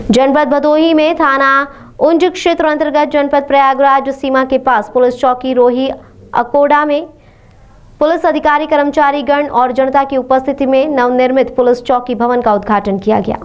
जनपद भदोही में थाना उंज क्षेत्र अंतर्गत जनपद प्रयागराज सीमा के पास पुलिस चौकी रोही अकोड़ा में पुलिस अधिकारी, कर्मचारी गण और जनता की उपस्थिति में नवनिर्मित पुलिस चौकी भवन का उद्घाटन किया गया।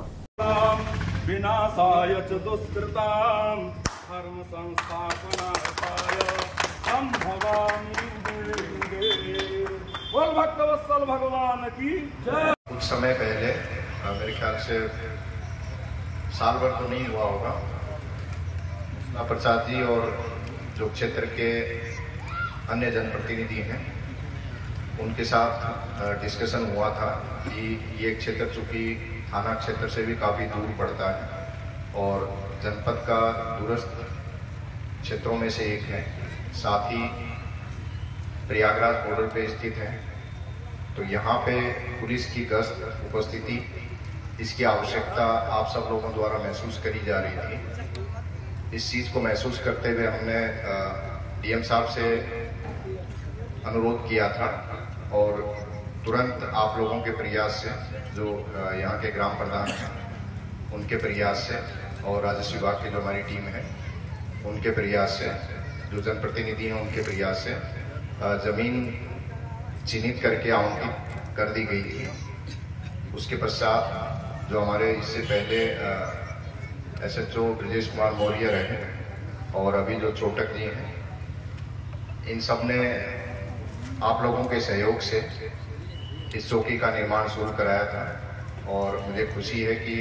भगवान की जय। कुछ समय पहले मेरे ख्याल से साल भर तो नहीं हुआ होगा, प्रसाद जी और जो क्षेत्र के अन्य जनप्रतिनिधि हैं उनके साथ डिस्कशन हुआ था कि ये क्षेत्र चूँकि थाना क्षेत्र से भी काफ़ी दूर पड़ता है और जनपद का दूरस्थ क्षेत्रों में से एक है, साथ ही प्रयागराज बॉर्डर पे स्थित है, तो यहाँ पे पुलिस की गश्त उपस्थिति इसकी आवश्यकता आप सब लोगों द्वारा महसूस करी जा रही थी। इस चीज़ को महसूस करते हुए हमने डीएम साहब से अनुरोध किया था और तुरंत आप लोगों के प्रयास से, जो यहाँ के ग्राम प्रधान हैं उनके प्रयास से और राजस्व विभाग की जो हमारी टीम है उनके प्रयास से, जो जनप्रतिनिधि हैं उनके प्रयास से जमीन चिन्हित करके आवंटित कर दी गई थी। उसके पश्चात जो हमारे इससे पहले एसएचओ ब्रजेश कुमार मौर्य रहे और अभी जो चोटक जी हैं, इन सब ने आप लोगों के सहयोग से इस चौकी का निर्माण शुरू कराया था और मुझे खुशी है कि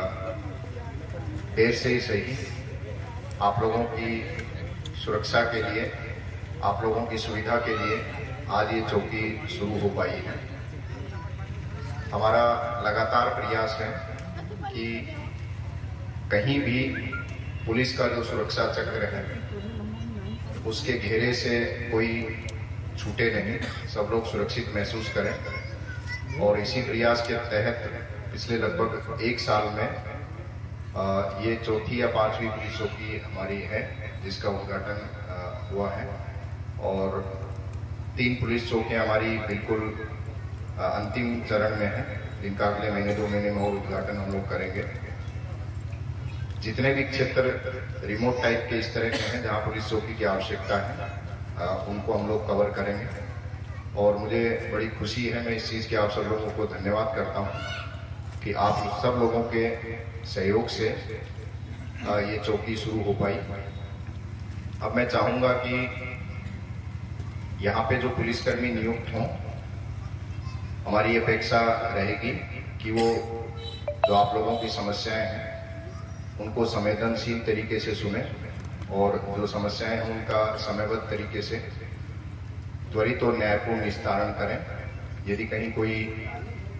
देर से ही सही आप लोगों की सुरक्षा के लिए, आप लोगों की सुविधा के लिए आज ये चौकी शुरू हो पाई है। हमारा लगातार प्रयास है कि कहीं भी पुलिस का जो सुरक्षा चक्र है उसके घेरे से कोई छूटे नहीं, सब लोग सुरक्षित महसूस करें और इसी प्रयास के तहत पिछले लगभग एक साल में ये चौथी या पांचवी पुलिस चौकी हमारी है जिसका उद्घाटन हुआ है और 3 पुलिस चौकियां हमारी बिल्कुल अंतिम चरण में है, जिनका अगले महीने 2 महीने में और उद्घाटन हम लोग करेंगे। जितने भी क्षेत्र रिमोट टाइप के इस तरह के हैं जहां पुलिस चौकी की आवश्यकता है उनको हम लोग कवर करेंगे और मुझे बड़ी खुशी है, मैं इस चीज़ के आप सब लोगों को धन्यवाद करता हूं कि आप सब लोगों के सहयोग से ये चौकी शुरू हो पाई। अब मैं चाहूँगा कि यहाँ पे जो पुलिसकर्मी नियुक्त हों, हमारी अपेक्षा रहेगी कि वो जो आप लोगों की समस्याएं हैं उनको संवेदनशील तरीके से सुने और जो समस्याएं हैं उनका समयबद्ध तरीके से त्वरित और न्यायपूर्ण निस्तारण करें। यदि कहीं कोई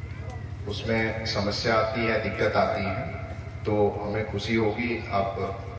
उसमें समस्या आती है, दिक्कत आती है, तो हमें खुशी होगी आप